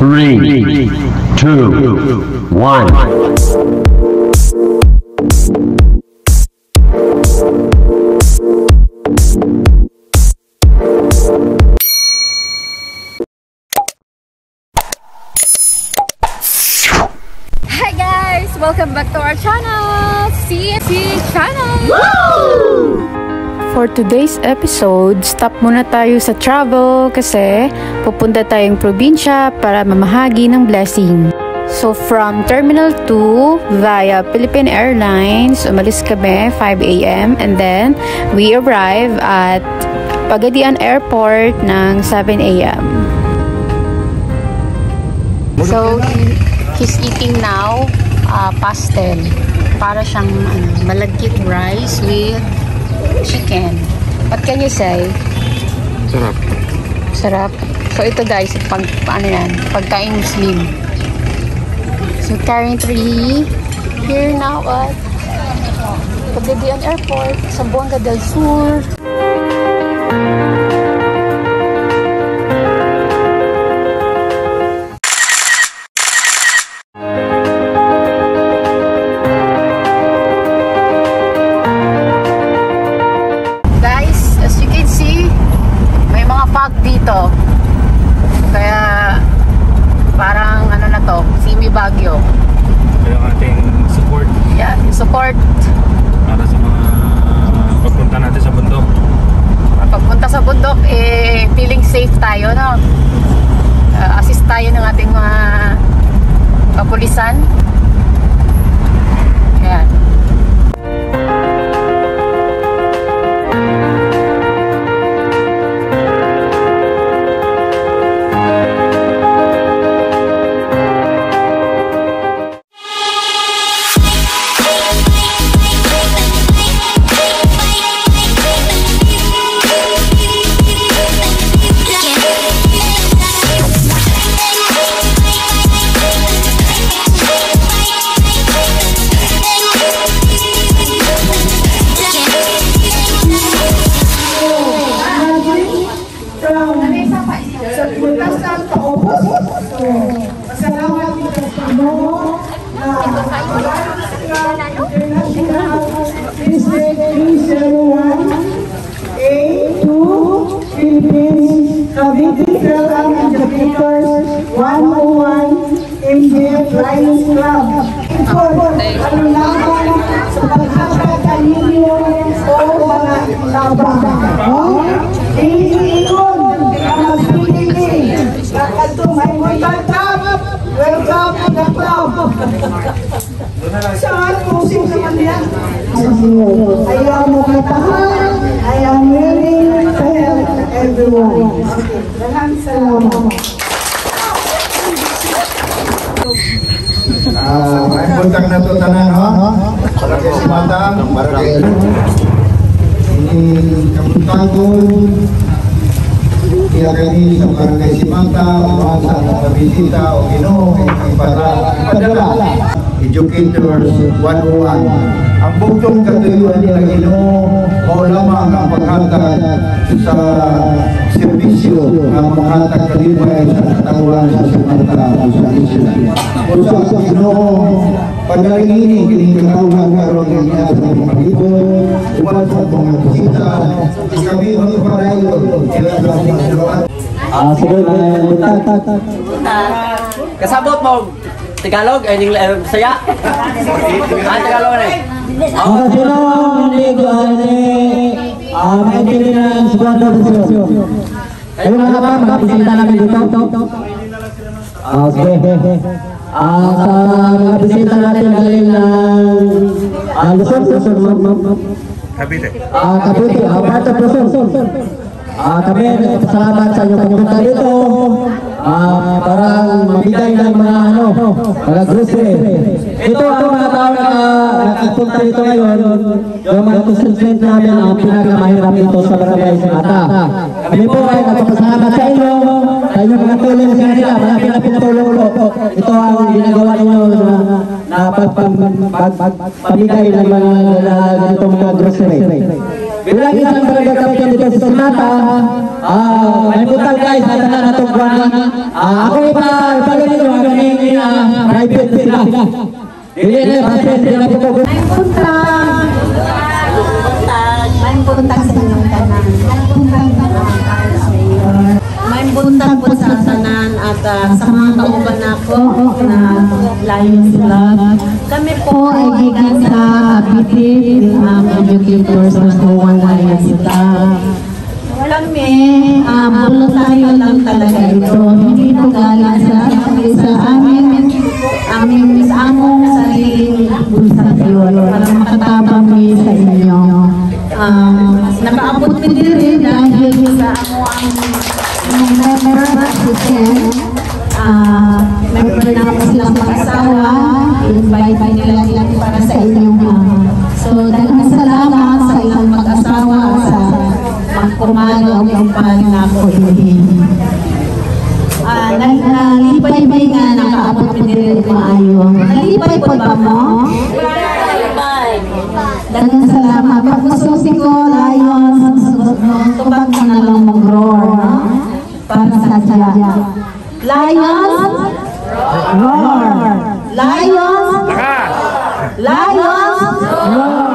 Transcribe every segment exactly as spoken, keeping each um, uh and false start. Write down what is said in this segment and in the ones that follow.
three, two, one. Hi guys! Welcome back to our channel! C F C Channel! Woo! For today's episode, stop muna tayo sa travel kasi pupunta tayong probinsya para mamahagi ng blessing. So from Terminal two via Philippine Airlines, umalis kami five A M and then we arrive at Pagadian Airport ng seven A M So he's eating now uh, pastel. Para siyang ano, malagkit rice with chicken. What can you say? Sarap. Sarap. So ito guys, pag paano yan? Pagkain Muslim. So currently here now at Pagadian Airport sa Buanga del Sur. Dito kaya parang ano na to, Simi Baguio. Kaya ang ating support. Yeah, support Para sa mga pagpunta natin sa bundok. Pagpunta sa bundok, eh, feeling safe tayo, no? Uh, assist tayo ng ating mga kapulisan. Ayan. one oh one M J Lions Club. Ito, ano naman sa pagkakata ninyo o mga trabaho. Iikon ang magpipili. Nakato may mga tama. Welcome to the club. Saan pusing naman yan? Ayaw mo katahan. I am willing to help everyone. Maraming salamat. Ah, may buntang na ito tanan, ha? Barangay Simatang, Barangay ini Kamuntagon, kaya kayo sa Barangay Simatang, sa pabisita o Ginoo, ipadala, Educators one oh one. Ang buktong katuyuan nila Ginoo, o lamang ang paghatag sa servisyo na makahatag kalibay sa katawuran sa Simatang o sa Isla. O sa Ginoo, pagkaini kining katawuran karon ng iya sa mga ibo, upat sa mga bisita, kami magparayo sila sa mga lugar. Ah, sige na, buntag. Kasabot mo Tagalog, ay ning saya. Ah, Tagalog na. Ang sino hindi ko ani ah maintindihan sa buwan ng sitwasyon. Ayun na ba, magpipinta namin dito. Ah, sige. Ah, sa mga bisita natin galing ng ah, Luzon, Luzon, Cavite. Ah, Cavite, ah, part of Luzon. Ah, kami salamat sa inyong pagpunta dito. Ah, parang mabigay ng mga ano, mga grocery. Ito ang mga tao na nakapunta dito ngayon. Yung mga constituent namin ang pinakamahirap dito sa Barangay Simata. Kami po ay nagpapasalamat sa inyo, sa inyong mga tulong sa kanila, malaki na pinatulong po. Ito ang ginagawa ninyo na, na pagpamigay ng mga ganitong mga grocery. bilang isang barangay kapitan dito sa Sinata. Ah, may butang guys sa tanan natong buwan. Ah, ako ipa ipagaling nyo ang ganing ah, private sila. Dili na pasen sila po ko. May buntag. May buntag sa inyong tanan. May buntag po sa tanan at uh, sa mga kauban ako na Lions Club. Kami po ay gigan sa Bitin um, Educators of One Lions Club. Kami, uh, voluntaryo lang talaga ito. Hindi po galing sa, sa amin, amin sa among sariling bulsa yun para makatabang kami sa inyo. Um, nakaabot mi diri dahil sa amo ang member assistant. Uh, member na po silang mag-asawa. Invite nila lang para sa inyong uh, so, daghang salamat sa inyong mag-asawa sa magkumano ang umpal na ako din. Ah, nalipay-bay nga nakaabot mo din maayo. Nalipay po ba mo? Daghang salamat. Pag masusi ko, Lions, tubag mo na lang mag-roar, no? Para sa siya. Lions, roar! Lions, Lions, roar!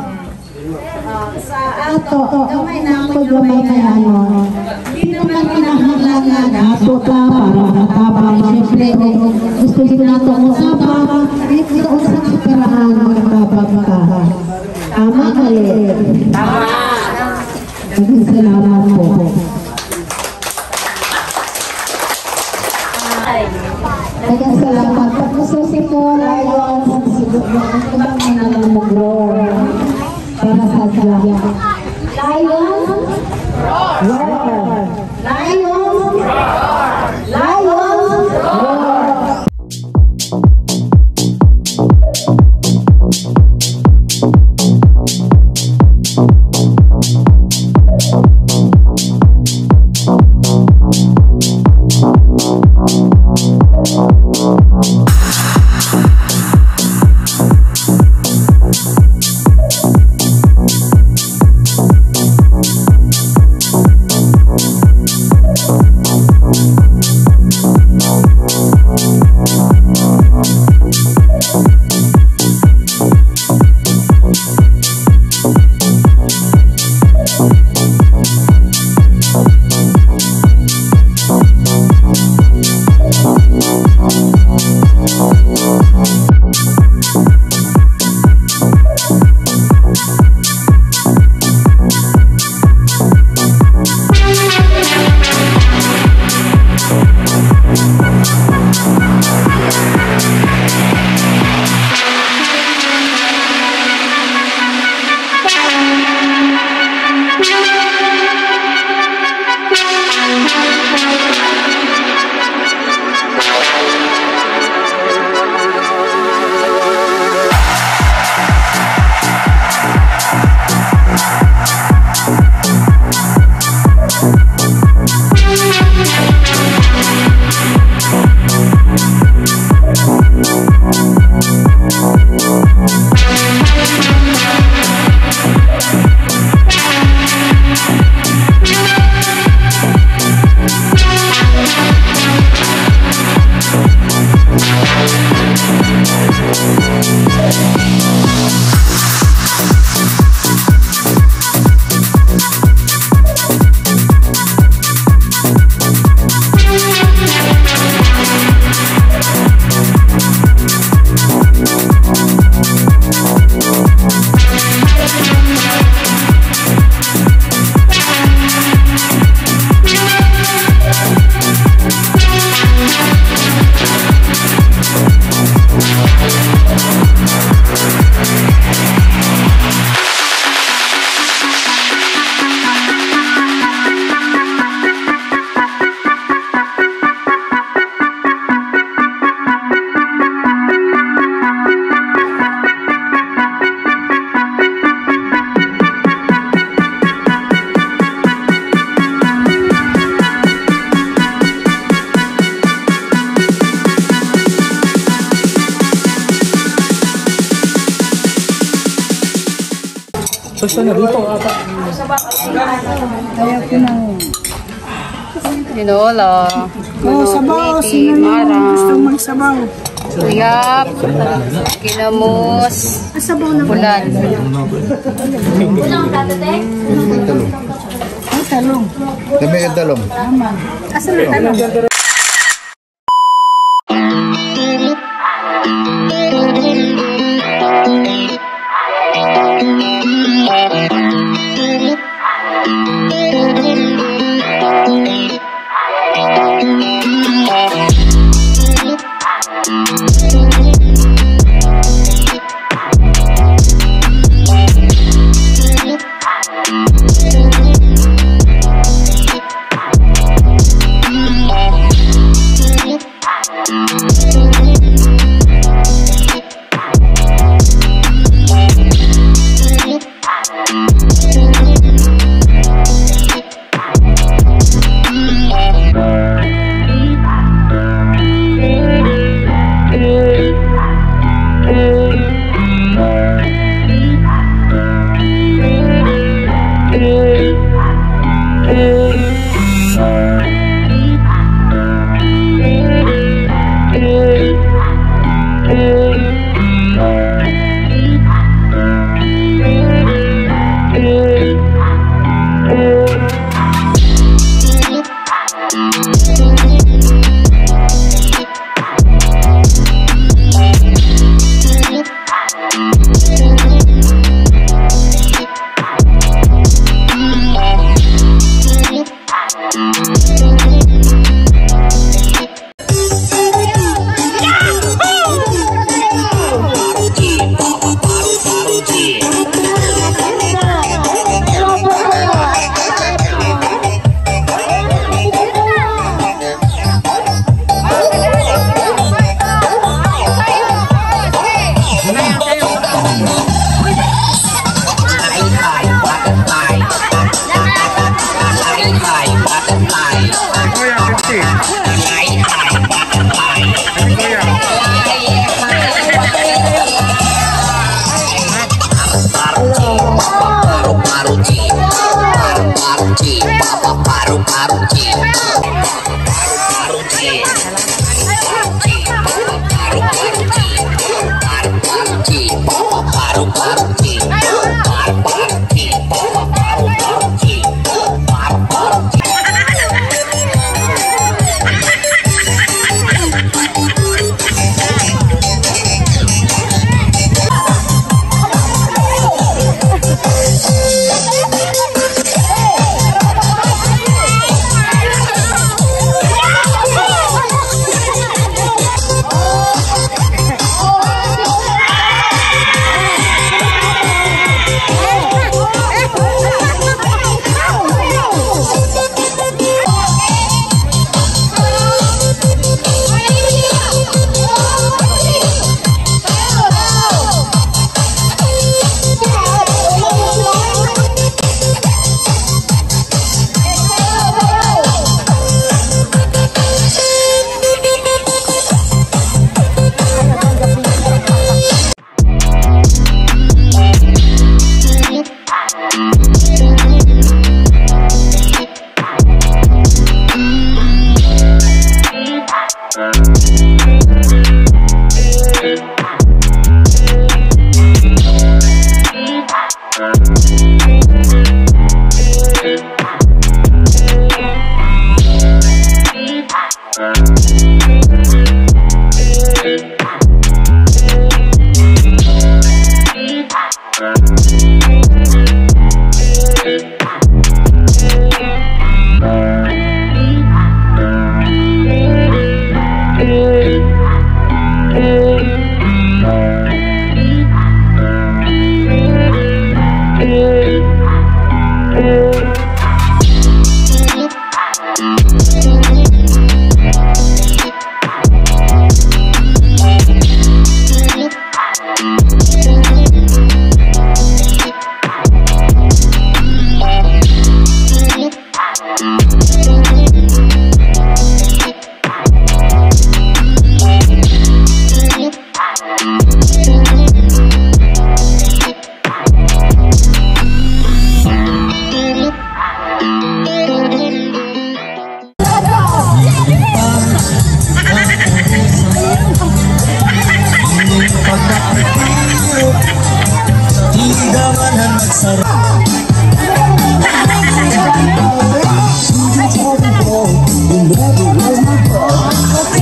Sa ato, gamay na ako gamay kaya ano. Hindi naman pinahalaga dato ka para makatabang. Siyempre, gusto din nato ang usapang. Dito usap sa paraan makatabang ka. Tama kali. Tama. Daghang salamat po. Daghang salamat. Pag masusi ko, Lions, tubag mo na lang mag-roar. Para sa siya. Lions, roar! Lions, Lions, roar! Gusto na dito ata. Tinola. Oh, sabaw. Sino naman gusto magsabaw? Uyap. Kinamos. Sabaw na Bulan. talong. Dami ka talong. Asan na talong? Yeah.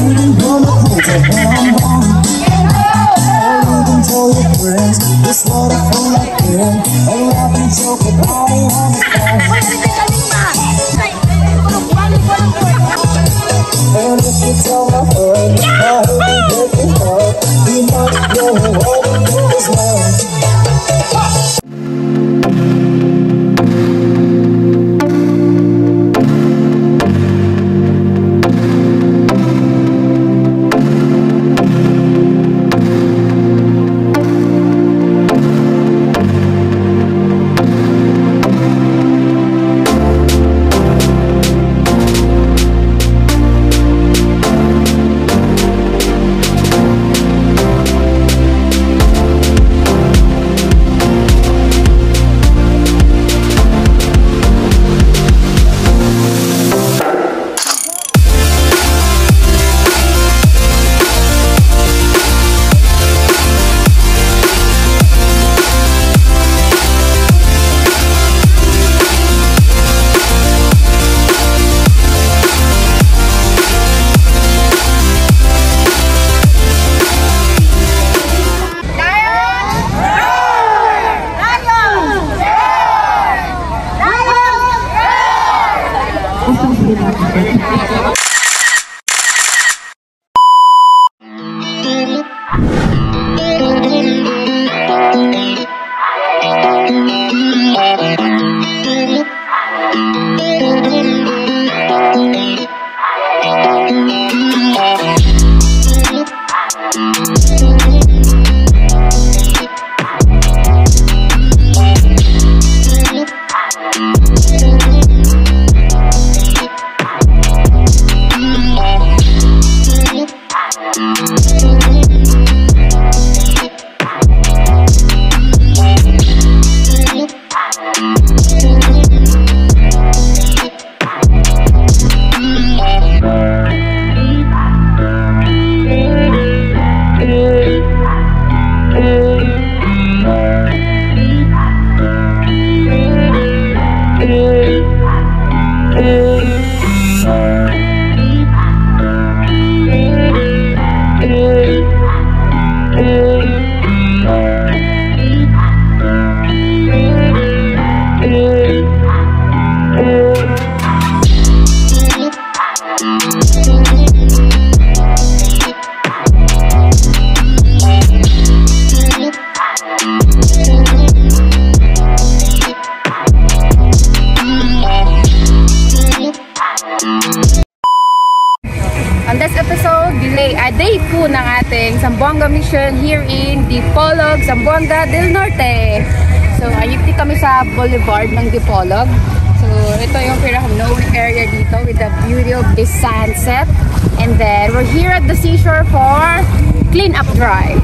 On this episode, delay a day po ng ating Zamboanga Mission here in Dipolog, Zamboanga del Norte. So, ayup kami sa boulevard ng Dipolog. So, ito yung pinaka-known area dito with the beauty of this sunset. And then, we're here at the seashore for clean up drive.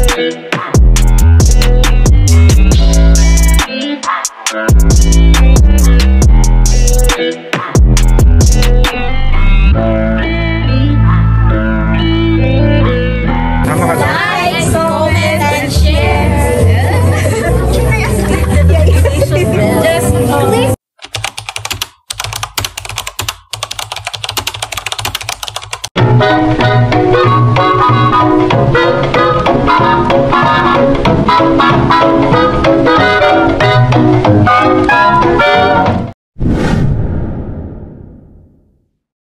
We'll be right back.